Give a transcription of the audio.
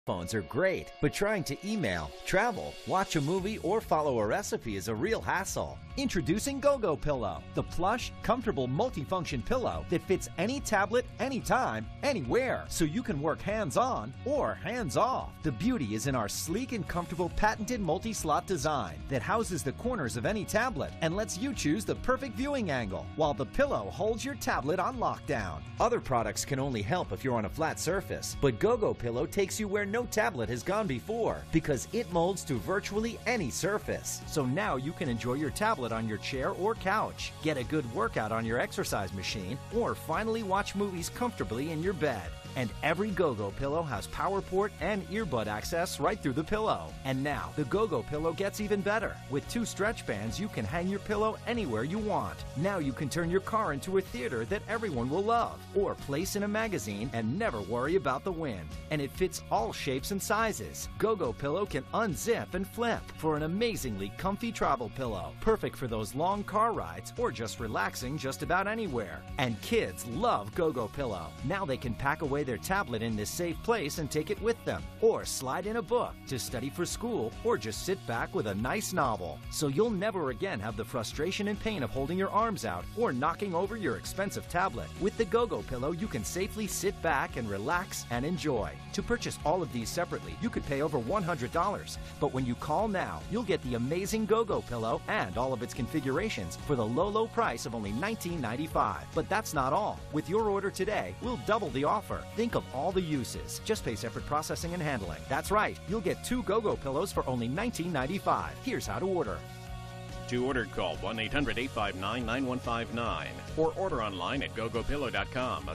Phones are great, but trying to email, travel, watch a movie, or follow a recipe is a real hassle. Introducing GoGo Pillow, the plush, comfortable multifunction pillow that fits any tablet, anytime, anywhere, so you can work hands-on or hands-off. The beauty is in our sleek and comfortable patented multi-slot design that houses the corners of any tablet and lets you choose the perfect viewing angle, while the pillow holds your tablet on lockdown. Other products can only help if you're on a flat surface, but GoGo Pillow takes you where no tablet has gone before because it molds to virtually any surface. So now you can enjoy your tablet on your chair or couch, get a good workout on your exercise machine, or finally watch movies comfortably in your bed. And every GoGo Pillow has power port and earbud access right through the pillow. And now, the GoGo Pillow gets even better. With 2 stretch bands, you can hang your pillow anywhere you want. Now you can turn your car into a theater that everyone will love, or place in a magazine and never worry about the wind. And it fits all shapes and sizes. GoGo Pillow can unzip and flip for an amazingly comfy travel pillow, perfect for those long car rides or just relaxing just about anywhere. And kids love GoGo Pillow. Now they can pack away their tablet in this safe place and take it with them, or slide in a book to study for school, or just sit back with a nice novel. So you'll never again have the frustration and pain of holding your arms out or knocking over your expensive tablet. With the GoGo Pillow, you can safely sit back and relax and enjoy. To purchase all of these separately, you could pay over $100, but when you call now, you'll get the amazing GoGo Pillow and all of its configurations for the low price of only $19.95. But that's not all. With your order today, we'll double the offer. Think of all the uses. Just pay separate processing and handling. That's right. You'll get 2 GoGo Pillows for only $19.95. Here's how to order. To order, call 1-800-859-9159 or order online at gogopillow.com.